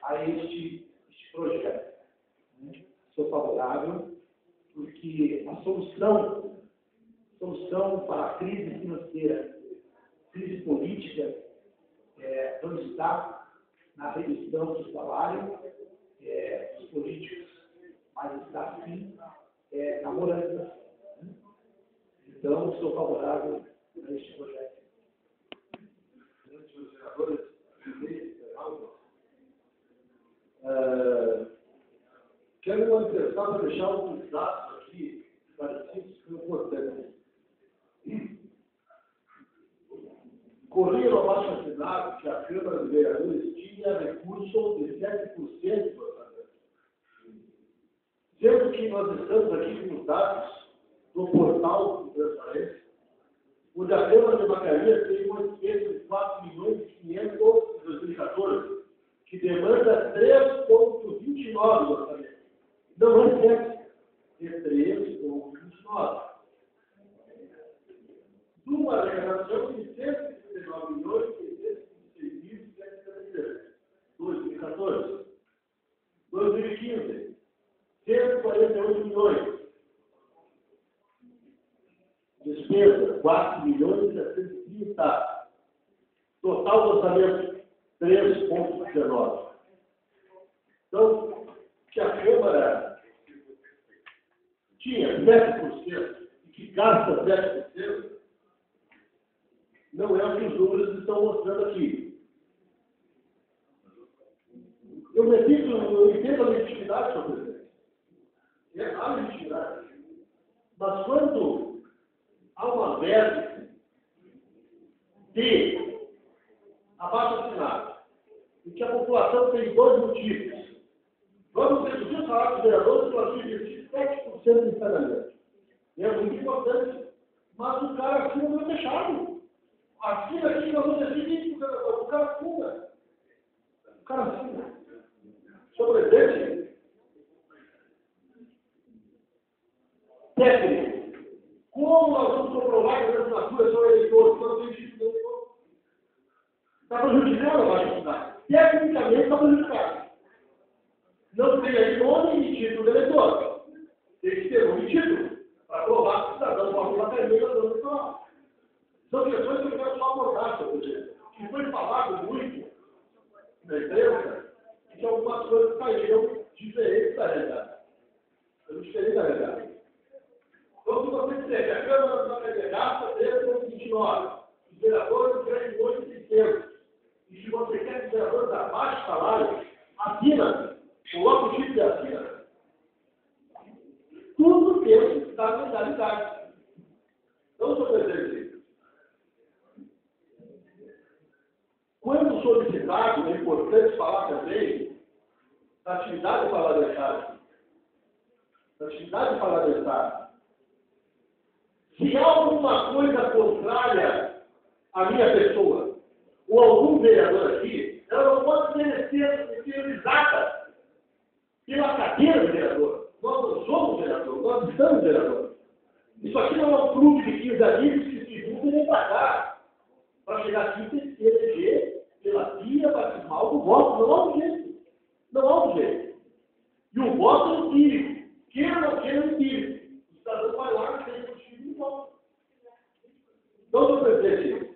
a este projeto. Sou favorável, porque a solução para a crise financeira, crise política, não está na redução do salário dos políticos, mas está sim na moralização. Então, sou favorável a este projeto. Senhores vereadores, quero manifestar para deixar alguns dados aqui esclarecidos que são importantes. Correram abaixo-assinado que a Câmara de Vereadores tinha recurso de 7% do orçamento. Sendo que nós estamos aqui com os dados do portal de transparência, onde a Câmara de Vacaria tem uma despesa de 4.500.000 em 2014, que demanda 3,29 do orçamento. Não é 7, é 3,29. De uma arrecadação de 139.626.733, 2014. 2015, 148 milhões. Despesa, 4.730. Total do orçamento, 3,19. Então, que a Câmara tinha 7% e que gasta 7%, não é o que os números estão mostrando aqui. Eu entendo a legitimidade, senhor presidente. É a legitimidade. Mas quando há uma verba de abaixo-assinado, e que a população tem dois motivos. Vamos reduzir o salário dos vereadores para investir 7% em saneamento. É muito importante. Mas o cara assina não é fechado. Assina aqui, nós vamos decidir, o cara assina. O cara assina. Senhor presidente, técnico, como nós vamos comprovar que as assinaturas são eleitores? Não tem tipo de eleitor. Está prejudicando a legislação. Tecnicamente está prejudicado. Não tem aí nome e título do eleitor. Tem que ter nome e título para provar que o cidadão pode bater a da zona eleitoral. São questões que eu quero só abordar, senhor presidente. Que foi falado muito na imprensa e que algumas coisas saíram diferentes da realidade. Diferente da realidade. Então, se você disser que a Câmara da gasta 3,29, os vereadores ganham 8,600, e se você quer que os vereadores abaixem salário, assina, coloca o tipo de assina, tudo tem que estar na legalidade. Então, senhor presidente, quando solicitado, é importante falar também da atividade parlamentar. Se há alguma coisa contrária à minha pessoa, ou algum vereador aqui, ela não pode ser exata pela cadeira do vereador. Nós não somos vereador, nós estamos vereador. Isso aqui não é um clube de 15 amigos que se juntam e vem para cá. Para chegar aqui tem que se eleger pela via batismal do voto. Não há um jeito. Não há um jeito. E o voto é empírico. Queira ou não queira, é empírico. O cidadão vai lá e tem o time e vota. Então, senhor presidente,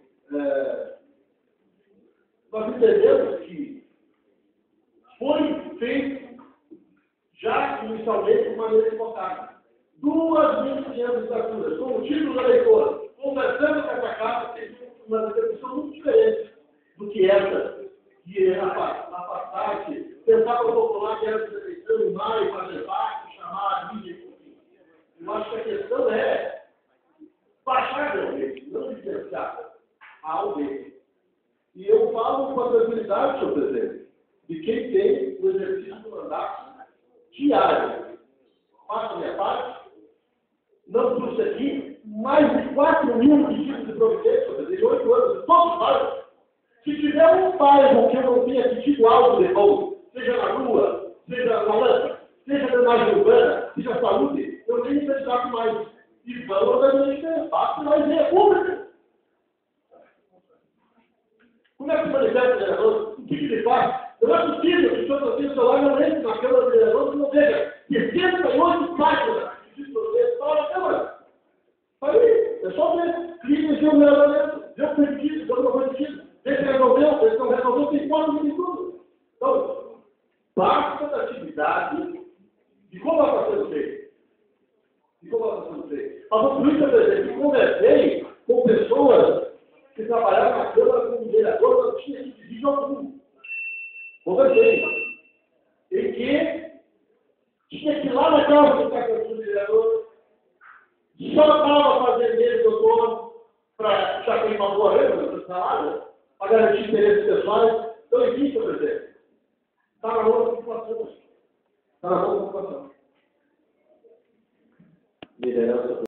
nós entendemos que foi feito já inicialmente de maneira equivocada. 2.500 assinaturas, com o título da eleitora, conversando com essa casa, tem uma repercussão muito diferente do que essa, que afastar-se, tentar protocolar que era de eleição em maio, para debate, chamar a mídia. Eu acho que a questão é baixar a alguém, não licenciar a alguém. E eu falo com a tranquilidade, senhor presidente, de quem tem o exercício do mandato diário. Faço a minha parte, não trouxe aqui mais de 4.000 pedidos de providência, senhor presidente, em 8 anos, todos os bairros. Se tiver um bairro que eu não tenha pedido algo de bom, seja na rua, seja na lança, seja na imagem urbana, seja saúde, eu tenho necessidade mais. E vamos administrar, faço mais dinheiro público. Como é que se manifesta o vereador? O que ele faz? Não é possível possível que o senhor tenha o celular não entre na Câmara de Vereadores e não veja 68 páginas de processo para na Câmara. Aí, é só ver. Clique em seu vereador, deu permitido, deu não permitido. Vê se resolveu, vê se não resolveu, tem forma de tudo. Então, basta da atividade de como ela está sendo feita. De como ela está sendo feita. A polícia, por exemplo, eu conversei com pessoas que trabalhavam na Câmara como vereador, não tinha esse vídeo algum. Conversei. Em que tinha que ir lá na Câmara do Cartão do vereador, só estava fazendo dele, doutor, para já ter uma boa renda no salário, para garantir interesses pessoais. Então, existe, por exemplo. Está na outra situação. Está na outra situação. Liderança